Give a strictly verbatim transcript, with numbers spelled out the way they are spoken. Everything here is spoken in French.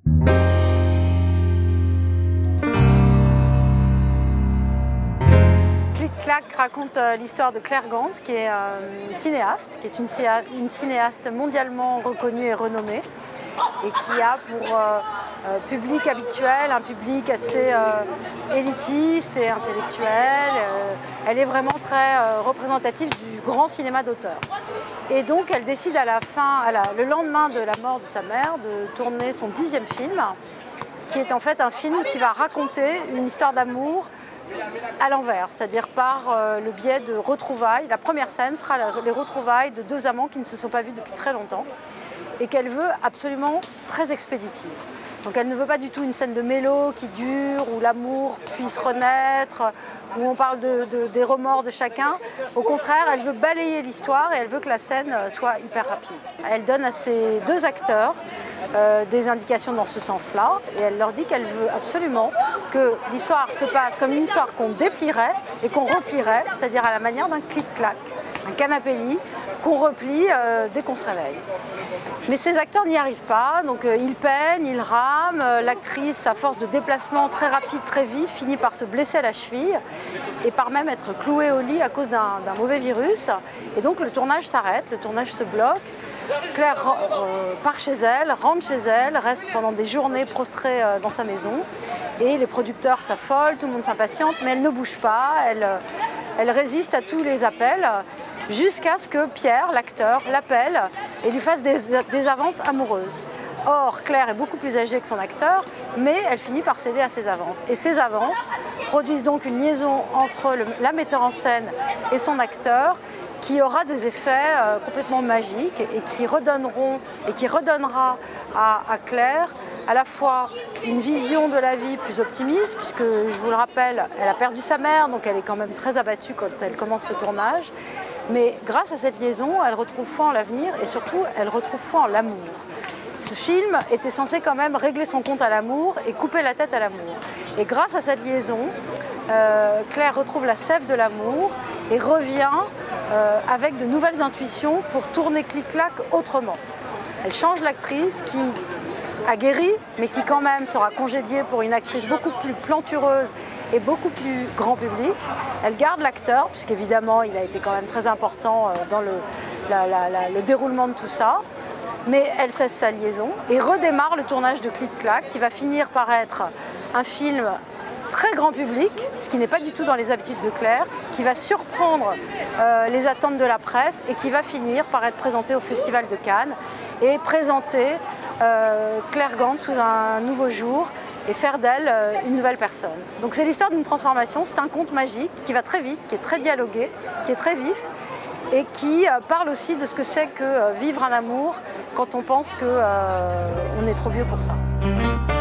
Clic-clac raconte euh, l'histoire de Claire Gans, qui est euh, une cinéaste, qui est une, une cinéaste mondialement reconnue et renommée, et qui a pour euh, euh, public habituel un public assez euh, élitiste et intellectuel. Euh, elle est vraiment très euh, représentative du grand cinéma d'auteur. Et donc elle décide à la fin, à la, le lendemain de la mort de sa mère, de tourner son dixième film, qui est en fait un film qui va raconter une histoire d'amour à l'envers, c'est-à-dire par euh, le biais de retrouvailles. La première scène sera la, les retrouvailles de deux amants qui ne se sont pas vus depuis très longtemps et qu'elle veut absolument très expéditive. Donc elle ne veut pas du tout une scène de mélo qui dure, où l'amour puisse renaître, où on parle de, de, des remords de chacun. Au contraire, elle veut balayer l'histoire et elle veut que la scène soit hyper rapide. Elle donne à ses deux acteurs euh, des indications dans ce sens-là et elle leur dit qu'elle veut absolument que l'histoire se passe comme une histoire qu'on déplierait et qu'on replierait, c'est-à-dire à la manière d'un clic-clac, un canapé-lit qu'on replie euh, dès qu'on se réveille. Mais ces acteurs n'y arrivent pas, donc euh, ils peinent, ils rament. Euh, L'actrice, à force de déplacements très rapides, très vifs, finit par se blesser à la cheville et par même être clouée au lit à cause d'un d'un mauvais virus. Et donc le tournage s'arrête, le tournage se bloque. Claire euh, part chez elle, rentre chez elle, reste pendant des journées prostrée euh, dans sa maison. Et les producteurs s'affolent, tout le monde s'impatiente, mais elle ne bouge pas, elle, euh, elle résiste à tous les appels, jusqu'à ce que Pierre, l'acteur, l'appelle et lui fasse des, des avances amoureuses. Or, Claire est beaucoup plus âgée que son acteur, mais elle finit par céder à ses avances. Et ces avances produisent donc une liaison entre le, la metteur en scène et son acteur, qui aura des effets euh, complètement magiques et qui redonneront et qui redonnera à, à Claire à la fois une vision de la vie plus optimiste, puisque je vous le rappelle, elle a perdu sa mère, donc elle est quand même très abattue quand elle commence ce tournage. Mais grâce à cette liaison, elle retrouve foi en l'avenir et surtout, elle retrouve foi en l'amour. Ce film était censé quand même régler son compte à l'amour et couper la tête à l'amour. Et grâce à cette liaison, euh, Claire retrouve la sève de l'amour et revient euh, avec de nouvelles intuitions pour tourner Clic-clac autrement. Elle change l'actrice qui a guéri, mais qui quand même sera congédiée pour une actrice beaucoup plus plantureuse et beaucoup plus grand public. Elle garde l'acteur, puisqu'évidemment il a été quand même très important dans le, la, la, la, le déroulement de tout ça. Mais elle cesse sa liaison et redémarre le tournage de Clic-clac, qui va finir par être un film très grand public, ce qui n'est pas du tout dans les habitudes de Claire, qui va surprendre euh, les attentes de la presse et qui va finir par être présenté au Festival de Cannes et présenter euh, Claire Gans sous un nouveau jour et faire d'elle euh, une nouvelle personne. Donc c'est l'histoire d'une transformation, c'est un conte magique qui va très vite, qui est très dialogué, qui est très vif et qui euh, parle aussi de ce que c'est que euh, vivre un amour quand on pense qu'on euh, est trop vieux pour ça.